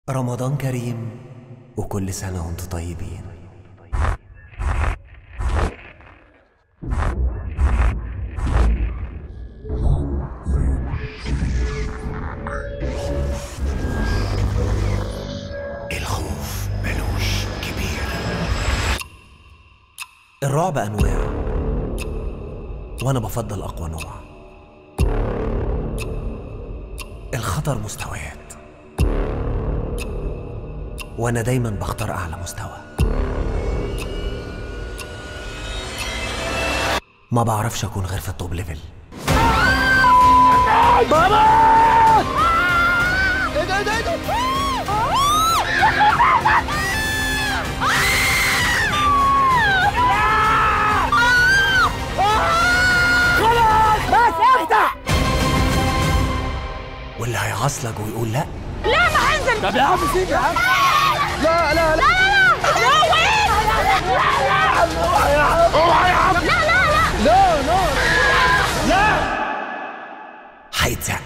رمضان كريم وكل سنة وانتم طيبين. الخوف ملوش كبير. الرعب أنواع وأنا بفضل أقوى نوع. الخطر مستويات وأنا دايما بختار أعلى مستوى. ما بعرفش أكون غير في التوب ليفل. بابا! ايه ده ايه ده ايه ده؟ خلاص بس افتح! واللي هيعصلك ويقول لا لا ما هنزل. طب يا عم سيب يا عم. لا لا لا اوعى يا عم اوعى يا عم. لا لا هيتزق.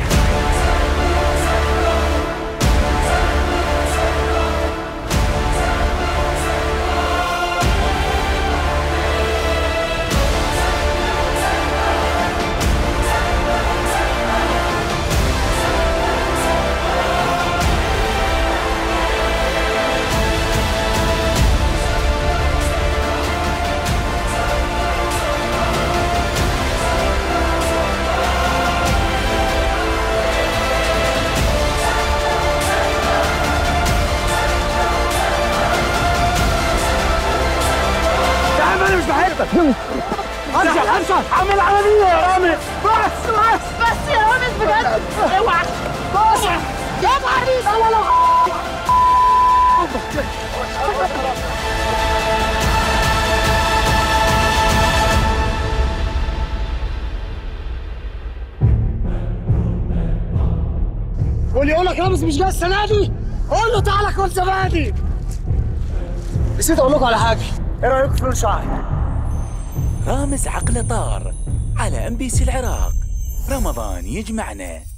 انا مش بحبك. ارجع اعمل عمليه يا رامي. بس يا رامز بجد اوعى بس يا معريض. لا لا واللي يقول لك رامز مش جاي السنه دي قول له تعالى كل زبادي. نسيت اقول لكم على حاجه، ايه رايكم في لون شعري؟ رامز عقله طار على MBC العراق. رمضان يجمعنا.